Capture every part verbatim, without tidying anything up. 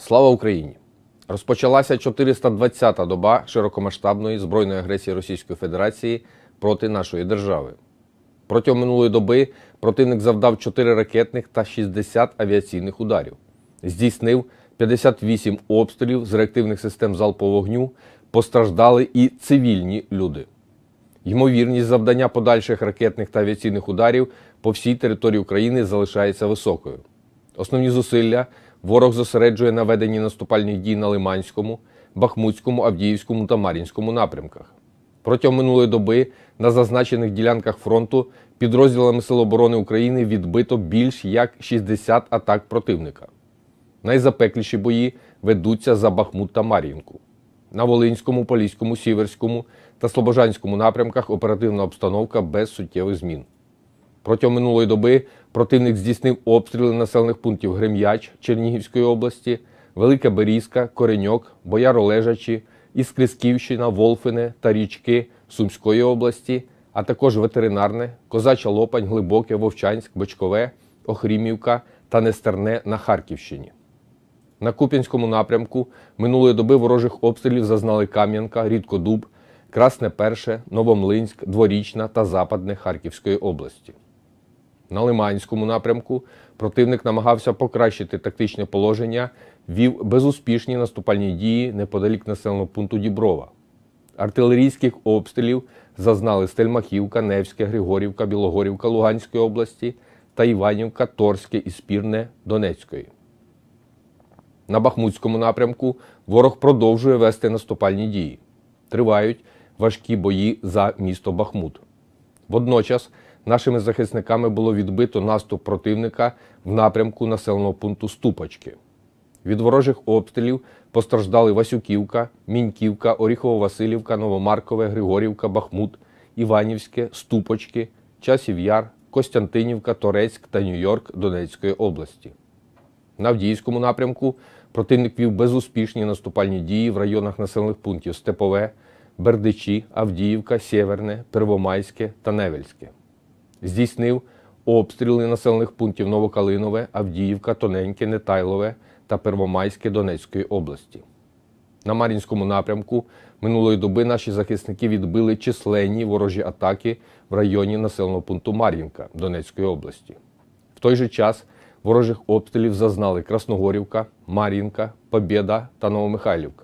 Слава Україні! Розпочалася чотириста двадцята доба широкомасштабної збройної агресії Російської Федерації проти нашої держави. Протягом минулої доби противник завдав чотири ракетних та шістдесят авіаційних ударів. Здійснив п'ятдесят вісім обстрілів з реактивних систем залпового вогню, постраждали і цивільні люди. Ймовірність завдання подальших ракетних та авіаційних ударів по всій території України залишається високою. Основні зусилля ворог зосереджує на веденні наступальних дій на Лиманському, Бахмутському, Авдіївському та Мар'їнському напрямках. Протягом минулої доби на зазначених ділянках фронту підрозділами Сил оборони України відбито більш як шістдесят атак противника. Найзапекліші бої ведуться за Бахмут та Мар'їнку. На Волинському, Поліському, Сіверському та Слобожанському напрямках оперативна обстановка без суттєвих змін. Протягом минулої доби противник здійснив обстріли населених пунктів Грем'яч Чернігівської області, Велика Берізка, Кореньок, Бояро-Лежачі, Іскрисківщина, Волфине та Річки Сумської області, а також Ветеринарне, Козача Лопань, Глибоке, Вовчанськ, Бочкове, Охрімівка та Нестерне на Харківщині. На Куп'янському напрямку минулої доби ворожих обстрілів зазнали Кам'янка, Рідкодуб, Красне Перше, Новомлинськ, Дворічна та Западне Харківської області. На Лиманському напрямку противник намагався покращити тактичне положення, вів безуспішні наступальні дії неподалік населеного пункту Діброва. Артилерійських обстрілів зазнали Стельмахівка, Невське, Григорівка, Білогорівка Луганської області та Іванівка, Торське і Спірне Донецької. На Бахмутському напрямку ворог продовжує вести наступальні дії. Тривають важкі бої за місто Бахмут. Водночас нашими захисниками було відбито наступ противника в напрямку населеного пункту Ступочки. Від ворожих обстрілів постраждали Васюківка, Міньківка, Оріхово-Василівка, Новомаркове, Григорівка, Бахмут, Іванівське, Ступочки, Часів Яр, Костянтинівка, Торецьк та Нью-Йорк Донецької області. На Авдіївському напрямку противник вів безуспішні наступальні дії в районах населених пунктів Степове, Бердичі, Авдіївка, Сєверне, Первомайське та Невельське. Здійснив обстріли населених пунктів Новокалинове, Авдіївка, Тоненьке, Нетайлове та Первомайське Донецької області. На Мар'їнському напрямку минулої доби наші захисники відбили численні ворожі атаки в районі населеного пункту Мар'їнка Донецької області. В той же час ворожих обстрілів зазнали Красногорівка, Мар'їнка, Побєда та Новомихайлівка.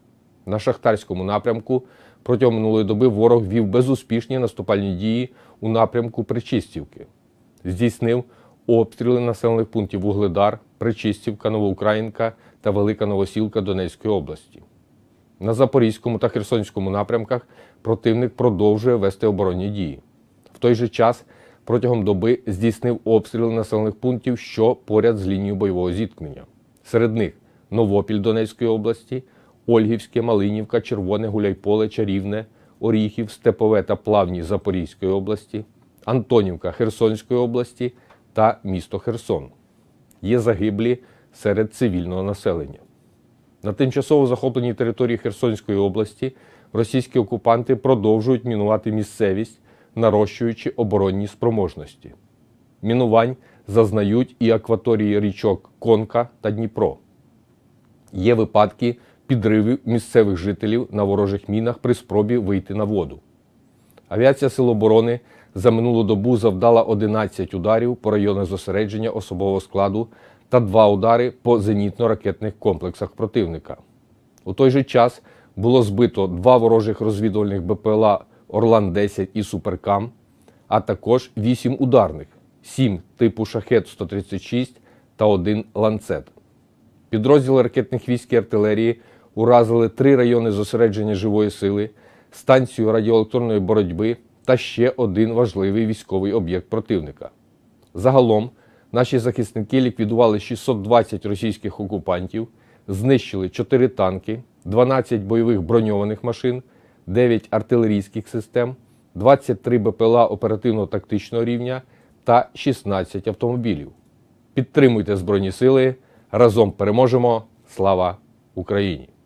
На Шахтарському напрямку протягом минулої доби ворог вів безуспішні наступальні дії у напрямку Причистівки. Здійснив обстріли населених пунктів Вугледар, Причистівка, Новоукраїнка та Велика Новосілка Донецької області. На Запорізькому та Херсонському напрямках противник продовжує вести оборонні дії. В той же час протягом доби здійснив обстріли населених пунктів, що поряд з лінією бойового зіткнення. Серед них Новопіль Донецької області, Ольгівське, Малинівка, Червоне, Гуляйполе, Чарівне, Оріхів, Степове та Плавні Запорізької області, Антонівка Херсонської області та місто Херсон. Є загиблі серед цивільного населення. На тимчасово захопленій території Херсонської області російські окупанти продовжують мінувати місцевість, нарощуючи оборонні спроможності. Мінувань зазнають і акваторії річок Конка та Дніпро. Є випадки підривів місцевих жителів на ворожих мінах при спробі вийти на воду. Авіація Сил оборони за минулу добу завдала одинадцять ударів по районах зосередження особового складу та два удари по зенітно-ракетних комплексах противника. У той же час було збито два ворожих розвідувальних БПЛА Орлан десять і Суперкам, а також вісім ударних, сім типу Шахет сто тридцять шість та один Ланцет. Підрозділи ракетних військ і артилерії уразили три райони зосередження живої сили, станцію радіоелектронної боротьби та ще один важливий військовий об'єкт противника. Загалом наші захисники ліквідували шістсот двадцять російських окупантів, знищили чотири танки, дванадцять бойових броньованих машин, дев'ять артилерійських систем, двадцять три БПЛА оперативно-тактичного рівня та шістнадцять автомобілів. Підтримуйте Збройні Сили, разом переможемо! Слава Україні!